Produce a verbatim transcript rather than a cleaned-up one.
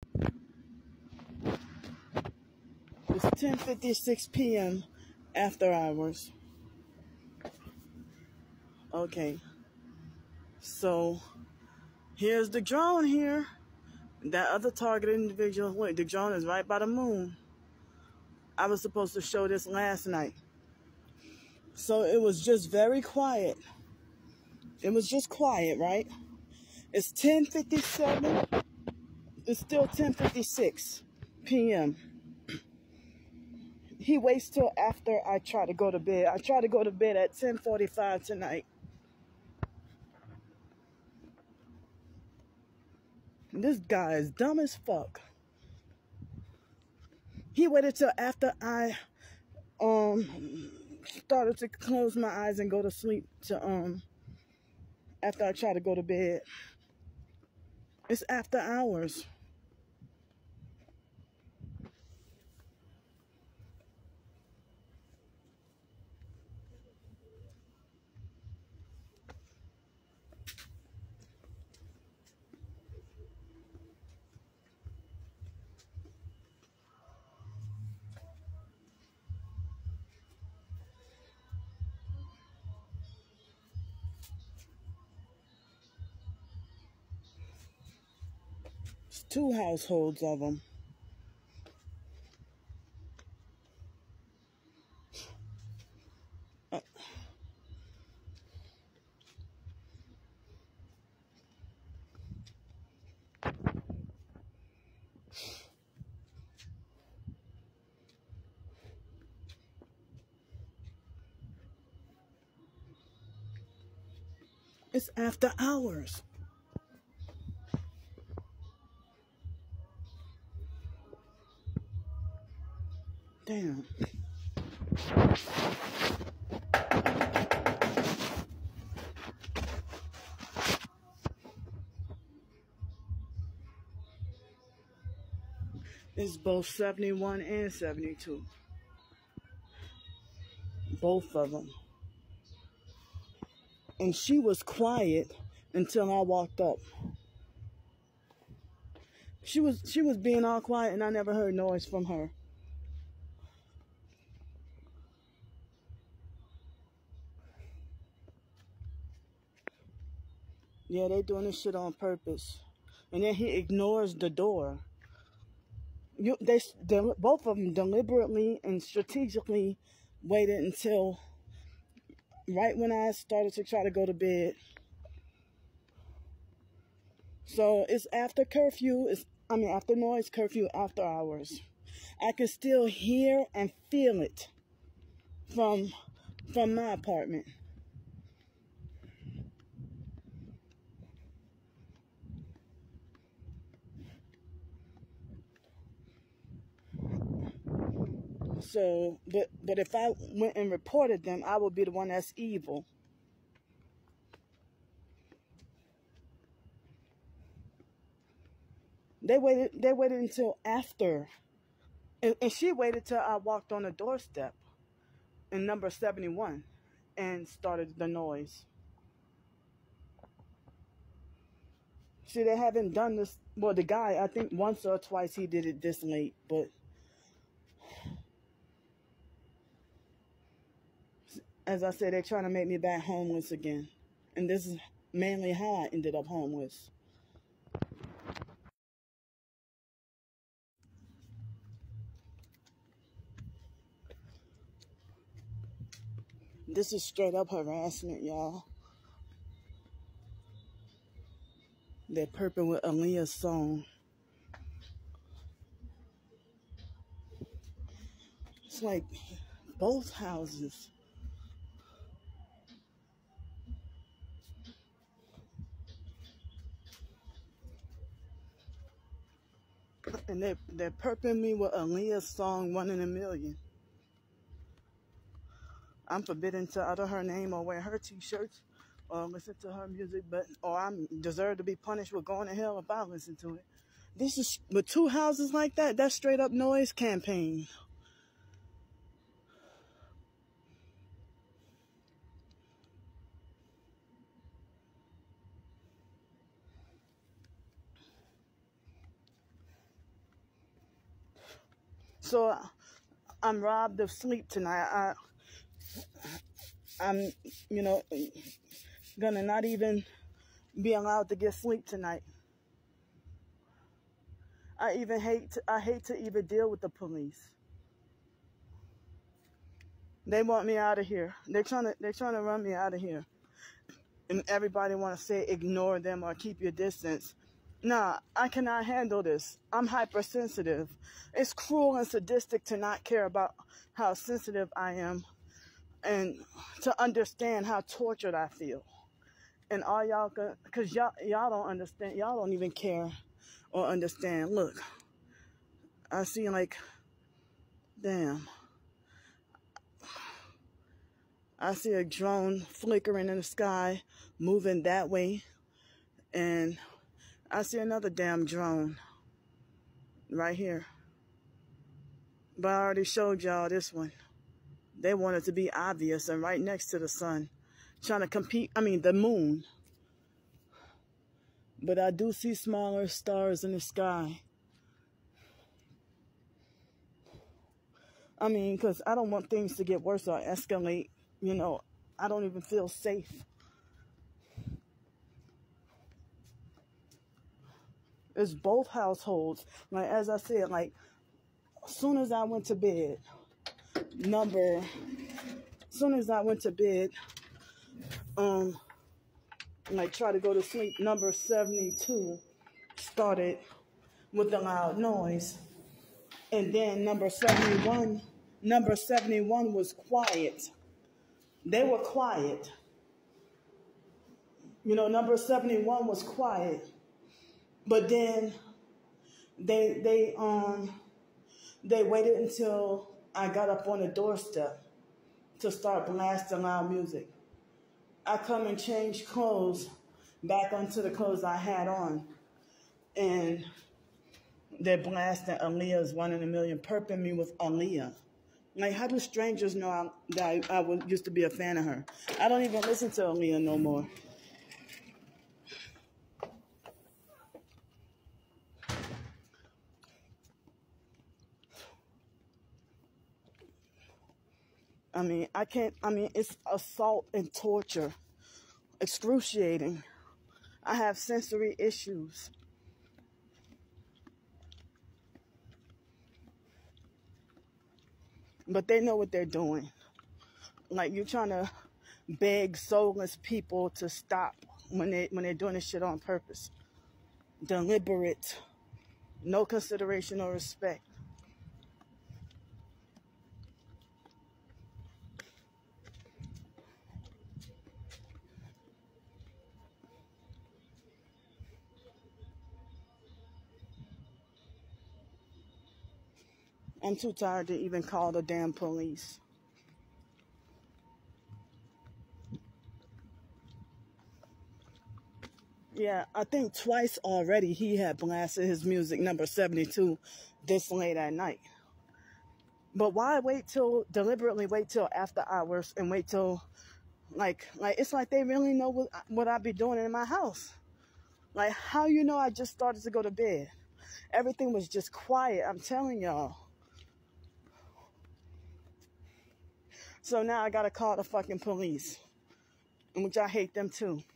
It's ten fifty-six p m after hours. Okay. So here's the drone here. That other targeted individual, wait, the drone is right by the moon. I was supposed to show this last night. So it was just very quiet. It was just quiet, right? It's ten fifty-seven. It's still ten fifty-six p m He waits till after I try to go to bed. I try to go to bed at ten forty-five tonight. This guy is dumb as fuck. He waited till after I um started to close my eyes and go to sleep to um after I try to go to bed. It's after hours. It's two households of them. Uh, it's after hours. Damn. It's both seventy-one and seventy-two. Both of them. And she was quiet until I walked up. She was she was being all quiet and I never heard noise from her. Yeah, they doing this shit on purpose. And then he ignores the door. You, they, they, both of them deliberately and strategically waited until right when I started to try to go to bed. So it's after curfew. It's, I mean, after noise curfew, after hours. I can still hear and feel it from, from my apartment. So, but but if I went and reported them, I would be the one that's evil. They waited. They waited until after, and, and she waited till I walked on the doorstep, in number seventy-one, and started the noise. See, they haven't done this. Well, the guy, I think once or twice he did it this late, but. As I said, they're trying to make me back homeless again. And this is mainly how I ended up homeless. This is straight up harassment, y'all. They're perping with Aaliyah's song. It's like both houses. And they, they're perping me with Aaliyah's song, One in a Million. I'm forbidden to utter her name or wear her t-shirts or listen to her music, but or I deserve to be punished with going to hell if I listen to it. This is, with two houses like that, that's straight up noise campaign. So I'm robbed of sleep tonight. I, I'm, you know, gonna not even be allowed to get sleep tonight. I even hate to, I hate to even deal with the police. They want me out of here. They're trying to they're trying to run me out of here. And everybody want to say ignore them or keep your distance. Nah, I cannot handle this. I'm hypersensitive. It's cruel and sadistic to not care about how sensitive I am and to understand how tortured I feel. And all y'all, because y'all, y'all don't understand. Y'all don't even care or understand. Look, I see like, damn. I see a drone flickering in the sky, moving that way. And I see another damn drone right here. But I already showed y'all this one. They want it to be obvious and right next to the sun. Trying to compete, I mean the moon. But I do see smaller stars in the sky. I mean, because I don't want things to get worse or escalate. You know, I don't even feel safe. It's both households. Like, as I said, like, as soon as I went to bed, number, as soon as I went to bed, um, like, try to go to sleep, number seventy-two started with a loud noise. And then number seventy-one, number seventy-one was quiet. They were quiet. You know, number seventy-one was quiet. But then they they um they waited until I got up on the doorstep to start blasting loud music. I come and change clothes back onto the clothes I had on, and they're blasting Aaliyah's One in a Million, perping me with Aaliyah. Like, how do strangers know I, that I, I was, used to be a fan of her? I don't even listen to Aaliyah no more. I mean, I can't, I mean, it's assault and torture. Excruciating. I have sensory issues. But they know what they're doing. Like, you're trying to beg soulless people to stop when, they, when they're doing this shit on purpose. Deliberate. No consideration or respect. I'm too tired to even call the damn police. Yeah, I think twice already he had blasted his music, number seventy-two, this late at night. But why wait till, deliberately wait till after hours and wait till, like, like it's like they really know what, what I be doing in my house. Like, how you know I just started to go to bed? Everything was just quiet, I'm telling y'all. So now I gotta call the fucking police, which I hate them too.